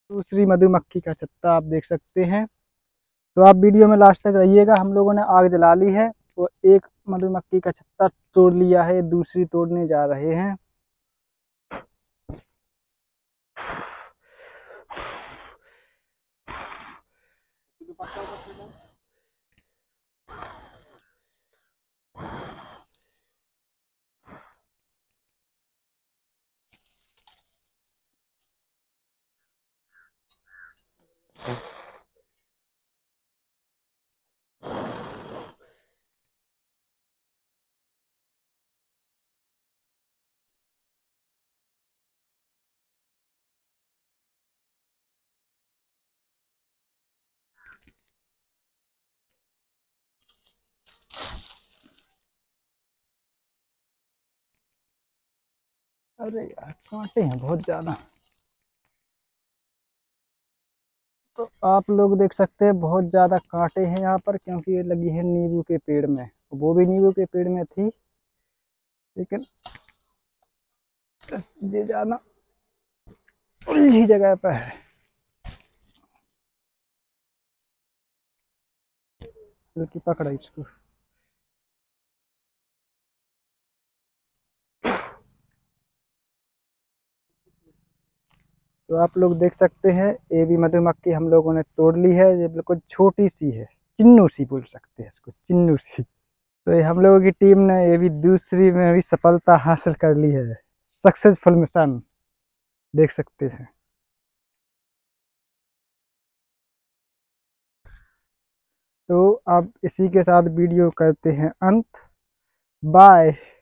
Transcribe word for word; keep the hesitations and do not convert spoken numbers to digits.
दूसरी मधुमक्खी का छत्ता आप देख सकते हैं। तो आप वीडियो में लास्ट तक रहिएगा। हम लोगों ने आग जला ली है और एक मधुमक्खी का छत्ता तोड़ लिया है, दूसरी तोड़ने जा रहे हैं। अरे यार, कांटे हैं बहुत ज्यादा। तो आप लोग देख सकते हैं बहुत ज्यादा कांटे हैं यहाँ पर, क्योंकि ये लगी है नींबू के पेड़ में। वो भी नींबू के पेड़ में थी, लेकिन बस ये जाना उलझी जगह पर है। बल्कि पकड़ा इसको। तो आप लोग देख सकते हैं ये भी मधुमक्खी हम लोगों ने तोड़ ली है। ये बिल्कुल छोटी सी है, चिन्नू सी बोल सकते हैं इसको, चिन्नू सी। तो ये हम लोगों की टीम ने ये भी दूसरी में भी सफलता हासिल कर ली है। सक्सेसफुल मिशन देख सकते हैं। तो अब इसी के साथ वीडियो करते हैं अंत। बाय।